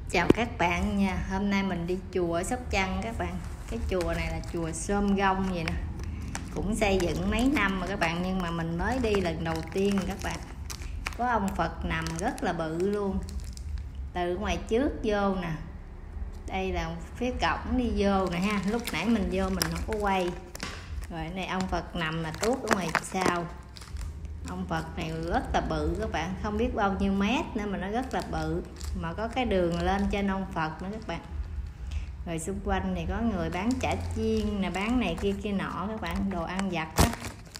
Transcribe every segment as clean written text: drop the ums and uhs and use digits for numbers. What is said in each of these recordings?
Chào các bạn nha. Hôm nay mình đi chùa ở Sóc Trăng các bạn. Cái chùa này là chùa Sôm Gông vậy nè. Cũng xây dựng mấy năm rồi các bạn, nhưng mà mình mới đi lần đầu tiên các bạn. Có ông Phật nằm rất là bự luôn. Từ ngoài trước vô nè. Đây là phía cổng đi vô nè ha. Lúc nãy mình vô mình không có quay. Rồi này ông Phật nằm là tuốt ở ngoài sau. Ông Phật này rất là bự các bạn, không biết bao nhiêu mét nữa mà nó rất là bự, mà có cái đường lên trên ông Phật nữa các bạn. Rồi xung quanh thì có người bán chả chiên nè, bán này kia kia nọ các bạn, đồ ăn vặt đó.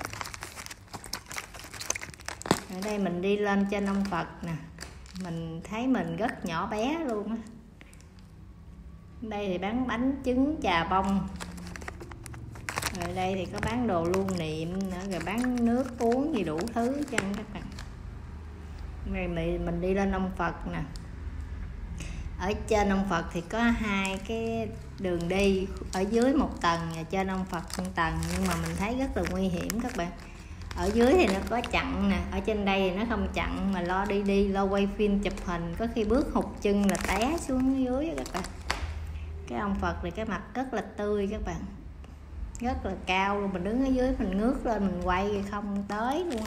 Ở đây mình đi lên trên ông Phật nè, mình thấy mình rất nhỏ bé luôn á. Đây thì bán bánh trứng trà bông. Rồi đây thì có bán đồ lưu niệm nữa, rồi bán nước uống gì đủ thứ cho các bạn. Rồi mình đi lên ông Phật nè. Ở trên ông Phật thì có hai cái đường đi, ở dưới một tầng và trên ông Phật một tầng, nhưng mà mình thấy rất là nguy hiểm các bạn. Ở dưới thì nó có chặn nè, ở trên đây thì nó không chặn, mà lo đi lo quay phim chụp hình, có khi bước hụt chân là té xuống dưới các bạn. Cái ông Phật thì cái mặt rất là tươi các bạn, rất là cao luôn, mình đứng ở dưới mình ngước lên mình quay không tới luôn.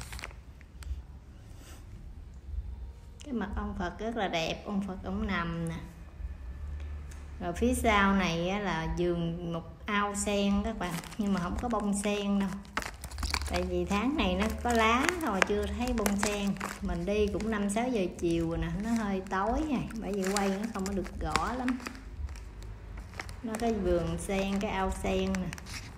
Cái mặt ông Phật rất là đẹp, ông Phật ông nằm nè. Rồi phía sau này là vườn một ao sen các bạn, nhưng mà không có bông sen đâu, tại vì tháng này nó có lá thôi, chưa thấy bông sen. Mình đi cũng 5-6 giờ chiều rồi nè, nó hơi tối này, bởi vì quay nó không có được rõ lắm. Nó cái vườn sen, cái ao sen nè.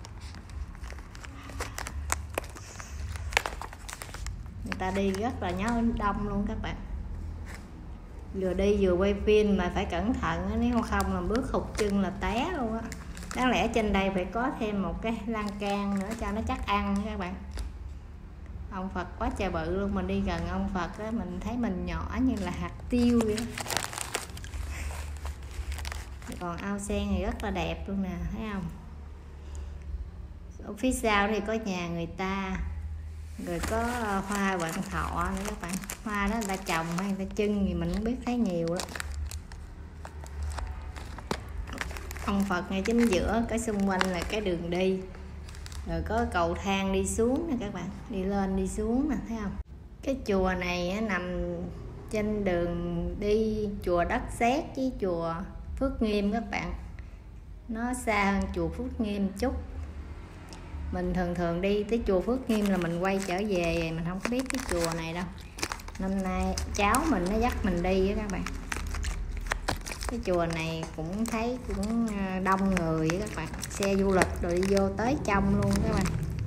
Người ta đi rất là nhớ đông luôn các bạn, vừa đi vừa quay phim mà phải cẩn thận, nếu không là bước hụt chân là té luôn á. Đáng lẽ trên đây phải có thêm một cái lan can nữa cho nó chắc ăn các bạn. Ông Phật quá trời bự luôn, mình đi gần ông Phật á, mình thấy mình nhỏ như là hạt tiêu vậy. Còn ao sen thì rất là đẹp luôn nè, thấy không? Ở phía sau thì có nhà người ta, rồi có hoa vạn thọ nữa các bạn. Hoa đó người ta trồng hay người ta trưng thì mình không biết, thấy nhiều đó. Ông Phật ngay chính giữa, cái xung quanh là cái đường đi, rồi có cầu thang đi xuống nè các bạn, đi lên đi xuống nè, thấy không? Cái chùa này nằm trên đường đi chùa Đất Sét với chùa Phước Nghiêm các bạn. Nó xa hơn chùa Phước Nghiêm chút. Mình thường đi tới chùa Phước Nghiêm là mình quay trở về, mình không có biết cái chùa này đâu. Năm nay cháu mình nó dắt mình đi á các bạn. Cái chùa này cũng thấy cũng đông người các bạn, xe du lịch rồi đi vô tới trong luôn các bạn.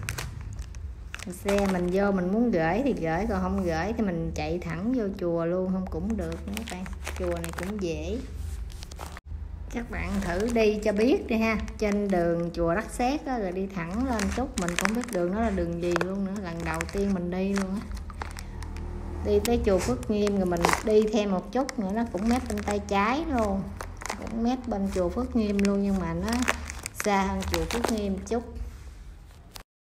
Xe mình vô mình muốn gửi thì gửi, còn không gửi thì mình chạy thẳng vô chùa luôn, không cũng được nữa các bạn. Chùa này cũng dễ, các bạn thử đi cho biết đi ha. Trên đường chùa Đất Sét á, rồi đi thẳng lên chút, mình cũng biết đường đó là đường gì luôn nữa, lần đầu tiên mình đi luôn á. Đi tới chùa Phước Nghiêm rồi mình đi thêm một chút nữa, nó cũng mép bên tay trái luôn, cũng mép bên chùa Phước Nghiêm luôn, nhưng mà nó xa hơn chùa Phước Nghiêm chút.